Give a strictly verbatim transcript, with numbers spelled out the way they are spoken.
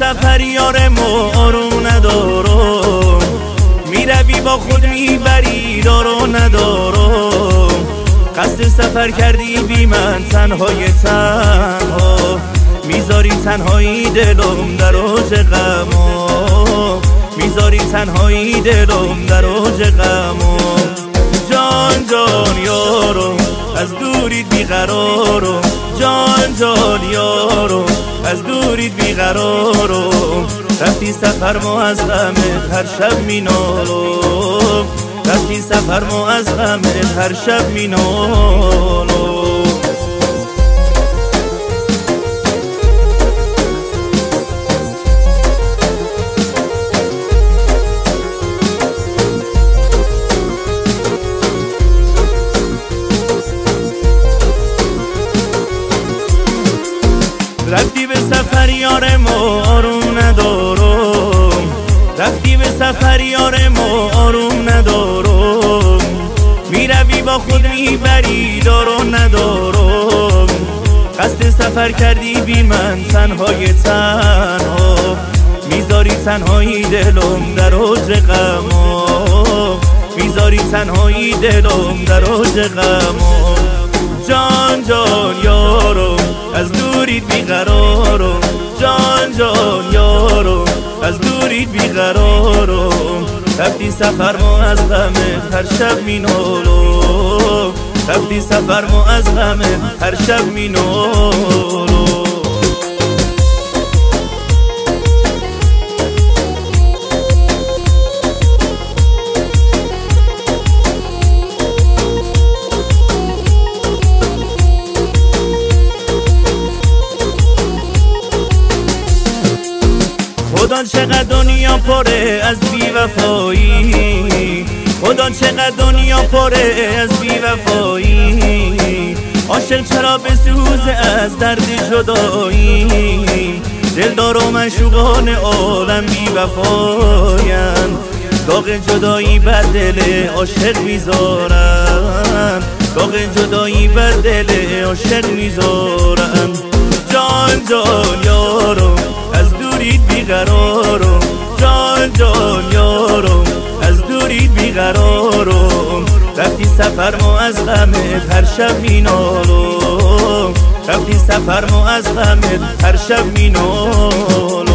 سفر یارم و آروم ندارم، میروی با خود میبری دارو ندارم. قصد سفر کردی بی من تنهای تنها، میذاری تنهایی دلم در اوج غمم، میذاری تنهایی دلم در اوج غمم. جان جان یارم از دوریت بیقرارم، جان جان یارم از دوریت بیقرارم. رفتی سفر ما از غمت هر شب مینالم، رفتی سفر ما از غمت هر شب مینالم. رفتی به سفر یارم و آروم ندارم، رفتی به سفر یارم و آروم ندارم. میروی با خود میبری دارو ندارم. قصد سفر کردی بی من تنهای تنها، میذاری تنهایی دلم در اوج غمم، میذاری تنهایی دلم در اوج غمم. جان جان یارم از دوریت بیقرارم، جان جان یارم از دوریت بیقرارم. رفتی سفر ما از غمت هر شب مینالم، رفتی سفر ما از غمت هر شب مینالم. خدا چقدر دنیا پره از بی‌وفایی، خدا چقدر دنیا پره از بی‌وفایی. عاشق چرا بسوزه از درد جدایی، دلدار و معشوقان عالم بی‌وفاین. داغ جدایی بر دل عاشق میذارن، داغ جدایی بر دل عاشق میذارن. جان جان یارم از دوریت بیقرارم، جان جان یارم از دوریت بیقرارم. رفتی سفر ما از غمت هر شب مینالم، رفتی سفر ما از غمت هر شب مینالم.